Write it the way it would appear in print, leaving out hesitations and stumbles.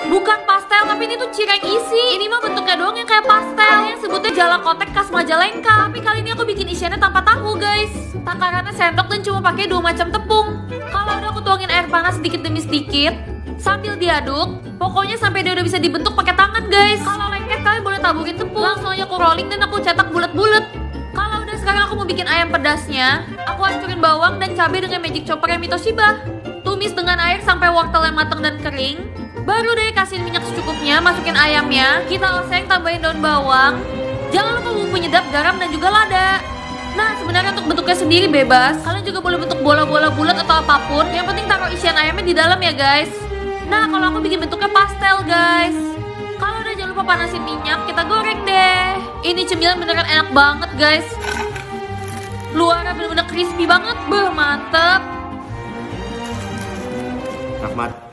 Bukan pastel, tapi ini tuh cireng isi. Ini mah bentuknya doang yang kayak pastel. Ada yang sebutnya jala kotek khas Majalengka. Tapi kali ini aku bikin isiannya tanpa tahu guys. Takarannya sendok dan cuma pakai 2 macam tepung. Kalau udah aku tuangin air panas sedikit demi sedikit sambil diaduk. Pokoknya sampai dia udah bisa dibentuk pakai tangan guys. Kalau lengket kalian boleh taburin tepung. Langsung aja aku rolling dan aku cetak bulat-bulat. Kalau udah sekarang aku mau bikin ayam pedasnya. Aku hancurin bawang dan cabai dengan magic chopper yang Mitoshiba. Tumis dengan air sampai wortelnya matang dan kering. Baru deh kasih minyak secukupnya, masukin ayamnya. Kita oseng, tambahin daun bawang. Jangan lupa bumbu penyedap, garam dan juga lada. Nah sebenarnya untuk bentuknya sendiri bebas. Kalian juga boleh bentuk bola-bola bulat atau apapun. Yang penting taruh isian ayamnya di dalam ya guys. Nah kalau aku bikin bentuknya pastel guys. Kalau udah jangan lupa panasin minyak, kita goreng deh. Ini cemilan beneran enak banget guys. Luarnya bener-bener crispy banget. Beuh mantep. Rahmat.